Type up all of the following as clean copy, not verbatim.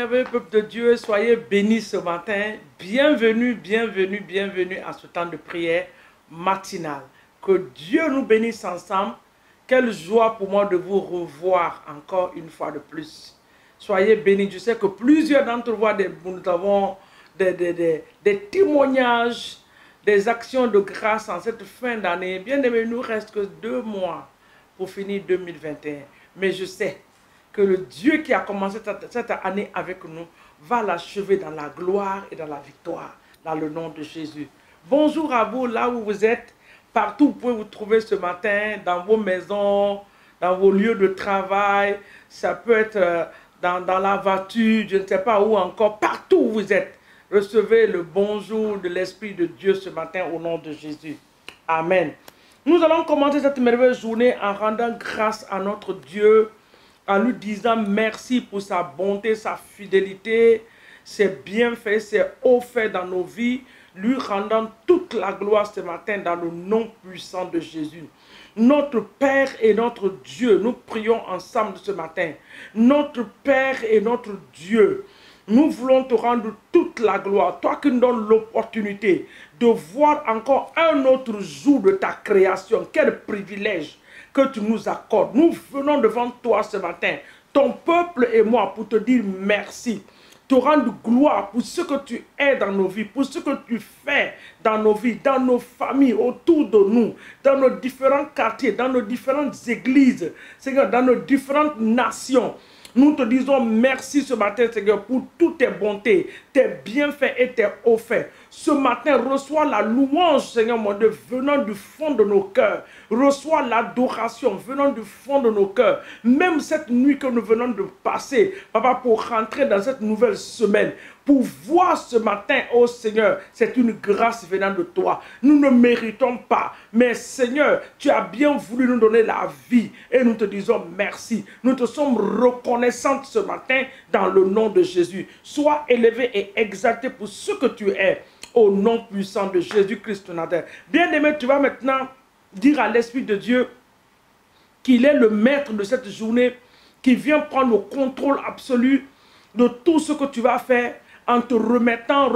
merveilleux peuple de Dieu, soyez bénis ce matin. Bienvenue, bienvenue, bienvenue à ce temps de prière matinale. Que Dieu nous bénisse ensemble. Quelle joie pour moi de vous revoir encore une fois de plus. Soyez bénis. Je sais que plusieurs d'entre vous, nous avons des témoignages, des actions de grâce en cette fin d'année. Bien aimé, il nous reste que 2 mois pour finir 2021. Mais je sais que le Dieu qui a commencé cette année avec nous va l'achever dans la gloire et dans la victoire, dans le nom de Jésus. Bonjour à vous, là où vous êtes, partout où vous pouvez vous trouver ce matin, dans vos maisons, dans vos lieux de travail, ça peut être dans la voiture, je ne sais pas où encore, partout où vous êtes. Recevez le bonjour de l'Esprit de Dieu ce matin au nom de Jésus. Amen. Nous allons commencer cette merveilleuse journée en rendant grâce à notre Dieu, en lui disant merci pour sa bonté, sa fidélité, ses bienfaits, ses hauts faits dans nos vies, lui rendant toute la gloire ce matin dans le nom puissant de Jésus. Notre Père et notre Dieu, nous prions ensemble ce matin. Notre Père et notre Dieu, nous voulons te rendre toute la gloire, toi qui nous donnes l'opportunité de voir encore un autre jour de ta création. Quel privilège que tu nous accordes. Nous venons devant toi ce matin, ton peuple et moi, pour te dire merci, te rendre gloire pour ce que tu es dans nos vies, pour ce que tu fais dans nos vies, dans nos familles, autour de nous, dans nos différents quartiers, dans nos différentes églises, Seigneur, dans nos différentes nations. Nous te disons merci ce matin, Seigneur, pour toutes tes bontés, tes bienfaits et tes hauts faits. Ce matin, reçois la louange, Seigneur mon Dieu, venant du fond de nos cœurs. Reçois l'adoration venant du fond de nos cœurs. Même cette nuit que nous venons de passer, Papa, pour rentrer dans cette nouvelle semaine, pour voir ce matin, oh Seigneur, c'est une grâce venant de toi. Nous ne méritons pas, mais Seigneur, tu as bien voulu nous donner la vie et nous te disons merci. Nous te sommes reconnaissants ce matin dans le nom de Jésus. Sois élevé et exalté pour ce que tu es au nom puissant de Jésus-Christ de Nazareth. Bien-aimé, tu vas maintenant dire à l'Esprit de Dieu qu'il est le maître de cette journée, qui vient prendre le contrôle absolu de tout ce que tu vas faire, en te remettant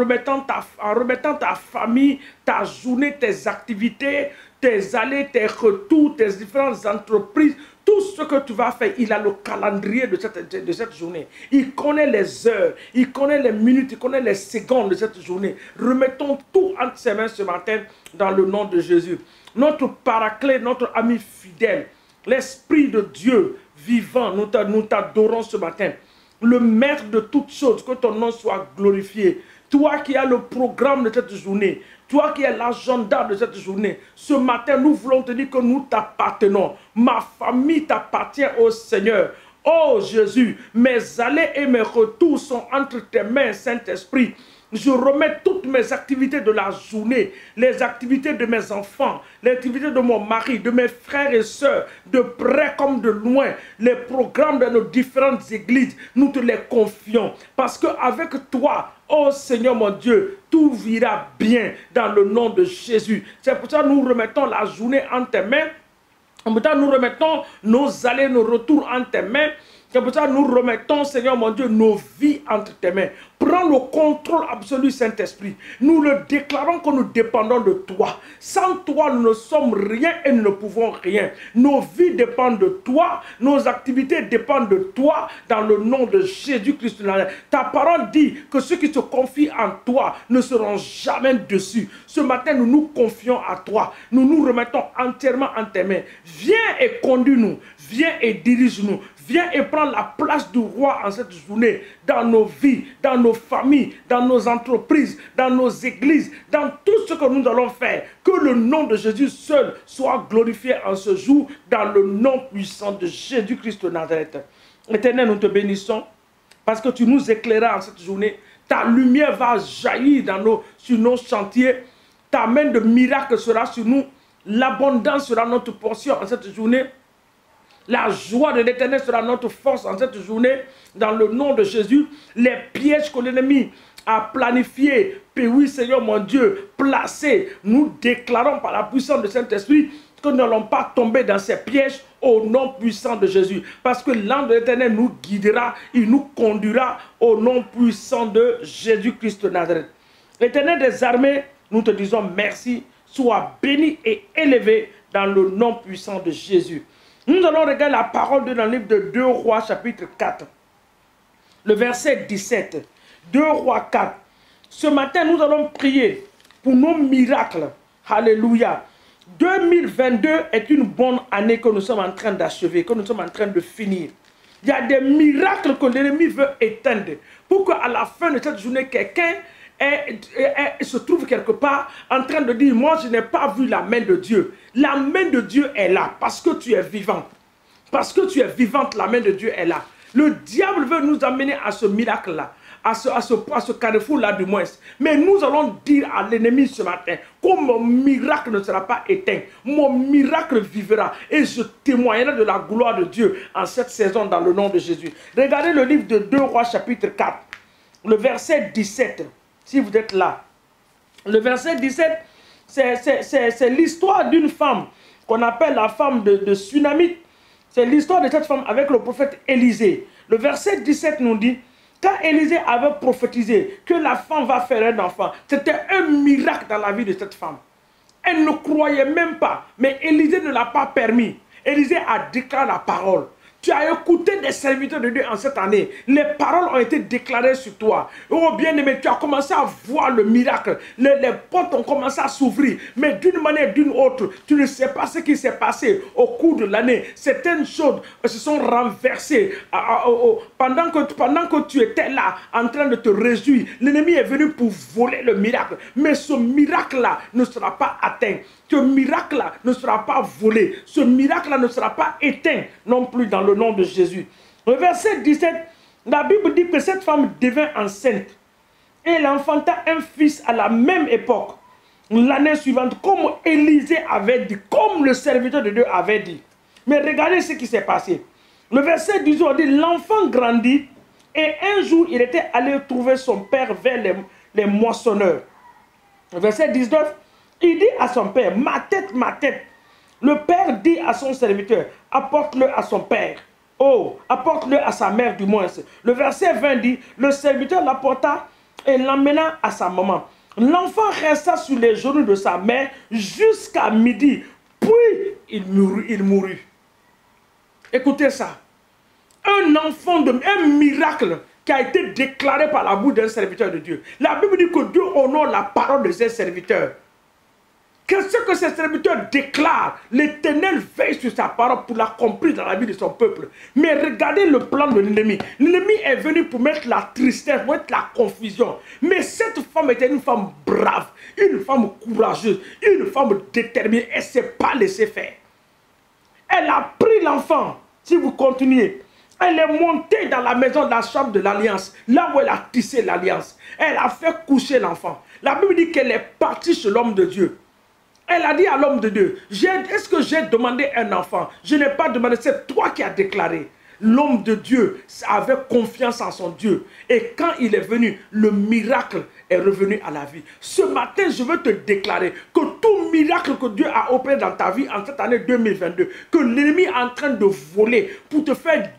ta famille, ta journée, tes activités, tes allées, tes retours, tes différentes entreprises, tout ce que tu vas faire. Il a le calendrier de cette journée. Il connaît les heures, il connaît les minutes, il connaît les secondes de cette journée. Remettons tout entre ses mains ce matin dans le nom de Jésus. Notre paraclet, notre ami fidèle, l'Esprit de Dieu vivant, nous t'adorons ce matin. Le maître de toutes choses, que ton nom soit glorifié. Toi qui as le programme de cette journée, toi qui as l'agenda de cette journée, ce matin, nous voulons te dire que nous t'appartenons. Ma famille t'appartient au Seigneur. Oh Jésus, mes allées et mes retours sont entre tes mains, Saint-Esprit. Je remets toutes mes activités de la journée, les activités de mes enfants, les activités de mon mari, de mes frères et sœurs, de près comme de loin, les programmes de nos différentes églises, nous te les confions. Parce qu'avec toi, oh Seigneur mon Dieu, tout ira bien dans le nom de Jésus. C'est pour ça que nous remettons la journée entre tes mains. En même temps, nous remettons nos allées, nos retours entre tes mains. C'est pour ça que nous remettons, Seigneur mon Dieu, nos vies entre tes mains. Prends le contrôle absolu, Saint-Esprit. Nous le déclarons que nous dépendons de toi. Sans toi, nous ne sommes rien et nous ne pouvons rien. Nos vies dépendent de toi. Nos activités dépendent de toi. Dans le nom de Jésus-Christ. Ta parole dit que ceux qui se confient en toi ne seront jamais déçus. Ce matin, nous nous confions à toi. Nous nous remettons entièrement en tes mains. Viens et conduis-nous. Viens et dirige-nous. Viens et prends la place du roi en cette journée, dans nos vies, dans nos familles, dans nos entreprises, dans nos églises, dans tout ce que nous allons faire. Que le nom de Jésus seul soit glorifié en ce jour, dans le nom puissant de Jésus-Christ de Nazareth. Éternel, nous te bénissons, parce que tu nous éclairas en cette journée. Ta lumière va jaillir sur nos chantiers. Ta main de miracle sera sur nous. L'abondance sera notre portion en cette journée. La joie de l'Éternel sera notre force en cette journée, dans le nom de Jésus. Les pièges que l'ennemi a planifiés, puis oui Seigneur mon Dieu, placés, nous déclarons par la puissance du Saint-Esprit que nous n'allons pas tomber dans ces pièges au nom puissant de Jésus. Parce que l'ange de l'Éternel nous guidera, il nous conduira au nom puissant de Jésus-Christ de Nazareth. L'Éternel des armées, nous te disons merci, sois béni et élevé dans le nom puissant de Jésus. Nous allons regarder la parole dans le livre de 2 Rois chapitre 4. Le verset 17. 2 Rois 4. Ce matin, nous allons prier pour nos miracles. Alléluia. 2022 est une bonne année que nous sommes en train d'achever, que nous sommes en train de finir. Il y a des miracles que l'ennemi veut éteindre pour qu'à la fin de cette journée, quelqu'un se trouve quelque part en train de dire, moi je n'ai pas vu la main de Dieu. La main de Dieu est là parce que tu es vivant. Parce que tu es vivante, la main de Dieu est là. Le diable veut nous amener à ce miracle-là, à ce carrefour-là du moins. Mais nous allons dire à l'ennemi ce matin que mon miracle ne sera pas éteint. Mon miracle vivra et je témoignerai de la gloire de Dieu en cette saison dans le nom de Jésus. Regardez le livre de 2 Rois chapitre 4, le verset 17, si vous êtes là. Le verset 17, c'est l'histoire d'une femme qu'on appelle la femme de Sunamite. C'est l'histoire de cette femme avec le prophète Élisée. Le verset 17 nous dit, quand Élisée avait prophétisé que la femme va faire un enfant, c'était un miracle dans la vie de cette femme. Elle ne croyait même pas, mais Élisée ne l'a pas permis. Élisée a déclaré la parole. Tu as écouté des serviteurs de Dieu en cette année. Les paroles ont été déclarées sur toi. Oh bien-aimé, tu as commencé à voir le miracle. Les portes ont commencé à s'ouvrir. Mais d'une manière ou d'une autre, tu ne sais pas ce qui s'est passé au cours de l'année. Certaines choses se sont renversées. Pendant que tu étais là, en train de te réjouir, l'ennemi est venu pour voler le miracle. Mais ce miracle-là ne sera pas atteint. Ce miracle-là ne sera pas volé. Ce miracle-là ne sera pas éteint non plus dans le nom de Jésus. Le verset 17, la Bible dit que cette femme devint enceinte. Et elle enfanta un fils à la même époque. L'année suivante, comme Élisée avait dit, comme le serviteur de Dieu avait dit. Mais regardez ce qui s'est passé. Le verset 18 dit, l'enfant grandit et un jour il était allé trouver son père vers les moissonneurs. Le verset 19, il dit à son père, ma tête, ma tête. Le père dit à son serviteur, apporte-le à son père. Oh, apporte-le à sa mère du moins. Le verset 20 dit, le serviteur l'apporta et l'emmena à sa maman. L'enfant resta sur les genoux de sa mère jusqu'à midi. Puis il mourut. Écoutez ça. Un enfant, un miracle qui a été déclaré par la bouche d'un serviteur de Dieu. La Bible dit que Dieu honore la parole de ses serviteurs. Qu'est-ce que ces serviteurs déclarent? L'Éternel veille sur sa parole pour l'accomplir dans la vie de son peuple. Mais regardez le plan de l'ennemi. L'ennemi est venu pour mettre la tristesse, pour mettre la confusion. Mais cette femme était une femme brave, une femme courageuse, une femme déterminée. Elle ne s'est pas laissée faire. Elle a pris l'enfant. Si vous continuez, elle est montée dans la maison de la chambre de l'alliance, là où elle a tissé l'alliance. Elle a fait coucher l'enfant. La Bible dit qu'elle est partie chez l'homme de Dieu. Elle a dit à l'homme de Dieu, est-ce que j'ai demandé un enfant? Je n'ai pas demandé, c'est toi qui as déclaré. L'homme de Dieu avait confiance en son Dieu. Et quand il est venu, le miracle est revenu à la vie. Ce matin, je veux te déclarer que tout miracle que Dieu a opéré dans ta vie en cette année 2022, que l'ennemi est en train de voler pour te faire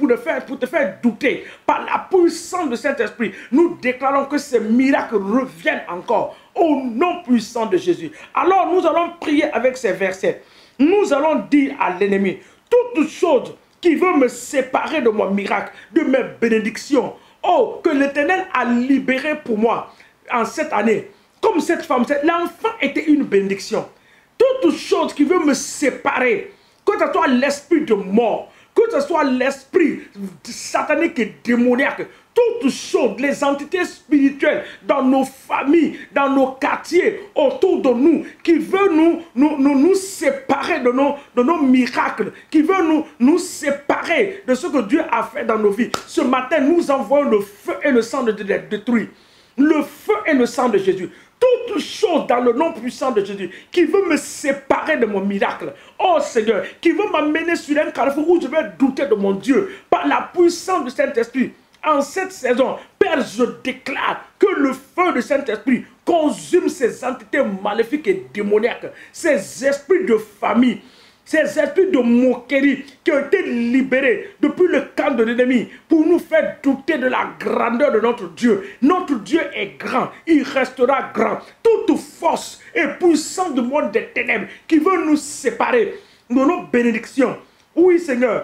douter par la puissance de Saint-Esprit, nous déclarons que ces miracles reviennent encore au nom puissant de Jésus. Alors nous allons prier avec ces versets. Nous allons dire à l'ennemi, toute chose qui veut me séparer de mon miracle, de mes bénédictions, oh, que l'Éternel a libéré pour moi en cette année. Comme cette femme, l'enfant était une bénédiction. Toute chose qui veut me séparer, que ce soit l'esprit de mort, que ce soit l'esprit satanique et démoniaque, toutes choses, les entités spirituelles dans nos familles, dans nos quartiers, autour de nous, qui veut nous séparer de nos miracles, qui veut nous séparer de ce que Dieu a fait dans nos vies. Ce matin, nous envoyons le feu et le sang de Dieu les détruire. Le feu et le sang de Jésus. Toute chose dans le nom puissant de Jésus qui veut me séparer de mon miracle. Oh Seigneur, qui veut m'amener sur un carrefour où je vais douter de mon Dieu par la puissance du Saint-Esprit. En cette saison, Père, je déclare que le feu du Saint-Esprit consume ces entités maléfiques et démoniaques, ces esprits de famille, ces esprits de moquerie qui ont été libérés depuis le camp de l'ennemi pour nous faire douter de la grandeur de notre Dieu. Notre Dieu est grand, il restera grand. Toute force et puissance du monde des ténèbres qui veut nous séparer de nos bénédictions, oui Seigneur,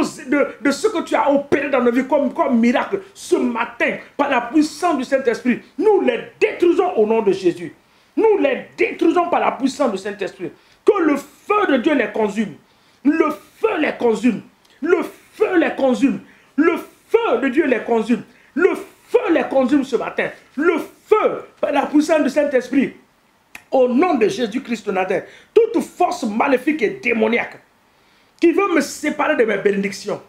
de ce que tu as opéré dans nos vies comme miracle ce matin par la puissance du Saint-Esprit, nous les détruisons au nom de Jésus. Nous les détruisons par la puissance du Saint-Esprit. Que le feu de Dieu les consume. Le feu les consume. Le feu les consume. Le feu de Dieu les consume. Le feu les consume ce matin. Le feu par la puissance du Saint-Esprit. Au nom de Jésus-Christ de Nazareth. Toute force maléfique et démoniaque qui veut me séparer de mes bénédictions,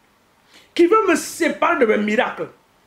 qui veut me séparer de mes miracles,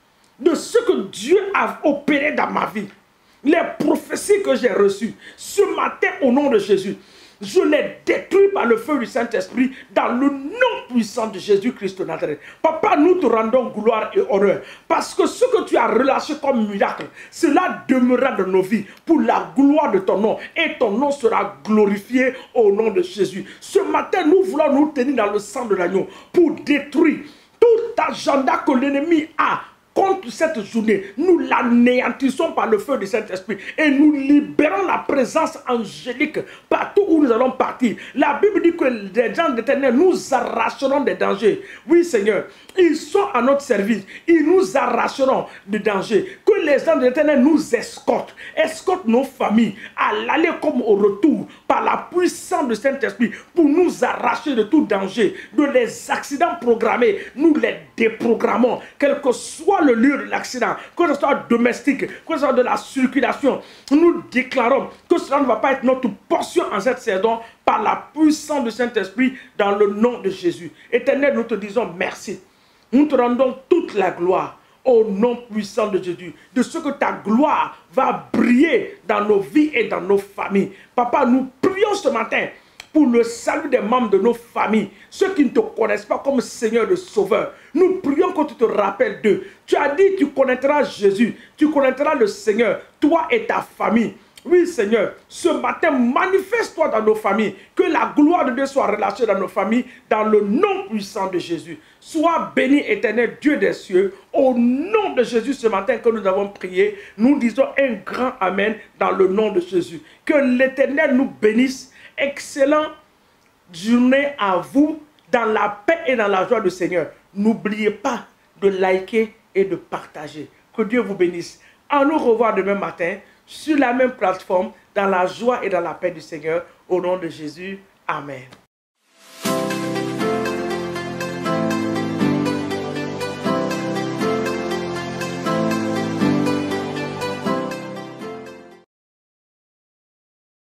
de ce que Dieu a opéré dans ma vie, les prophéties que j'ai reçues, ce matin au nom de Jésus, je les détruis par le feu du Saint-Esprit dans le nom puissant de Jésus-Christ de Nazareth. Papa, nous te rendons gloire et honneur parce que ce que tu as relâché comme miracle, cela demeurera dans nos vies pour la gloire de ton nom et ton nom sera glorifié au nom de Jésus. Ce matin, nous voulons nous tenir dans le sang de l'agneau pour détruire tout agenda que l'ennemi a contre cette journée. Nous l'anéantissons par le feu du Saint-Esprit et nous libérons la présence angélique partout où nous allons partir. La Bible dit que les gens d'Éternel nous arracheront des dangers. Oui Seigneur, ils sont à notre service. Ils nous arracheront des dangers. Que les gens de l'Éternel nous escortent nos familles à l'aller comme au retour par la puissance du Saint-Esprit pour nous arracher de tout danger, de les accidents programmés. Nous les déprogrammons, quel que soit le lieu de l'accident, que ce soit domestique, que ce soit de la circulation. Nous déclarons que cela ne va pas être notre portion en cette saison par la puissance du Saint-Esprit dans le nom de Jésus. Éternel, nous te disons merci. Nous te rendons toute la gloire au nom puissant de Jésus, de ce que ta gloire va briller dans nos vies et dans nos familles. Papa, nous prions ce matin pour le salut des membres de nos familles, ceux qui ne te connaissent pas comme Seigneur et Sauveur. Nous prions que tu te rappelles d'eux. Tu as dit, tu connaîtras Jésus, tu connaîtras le Seigneur, toi et ta famille. Oui Seigneur, ce matin, manifeste-toi dans nos familles, que la gloire de Dieu soit relâchée dans nos familles, dans le nom puissant de Jésus. Sois béni, éternel Dieu des cieux, au nom de Jésus ce matin que nous avons prié, nous disons un grand Amen dans le nom de Jésus. Que l'Éternel nous bénisse. Excellente journée à vous dans la paix et dans la joie du Seigneur. N'oubliez pas de liker et de partager. Que Dieu vous bénisse. À nous revoir demain matin sur la même plateforme dans la joie et dans la paix du Seigneur. Au nom de Jésus. Amen.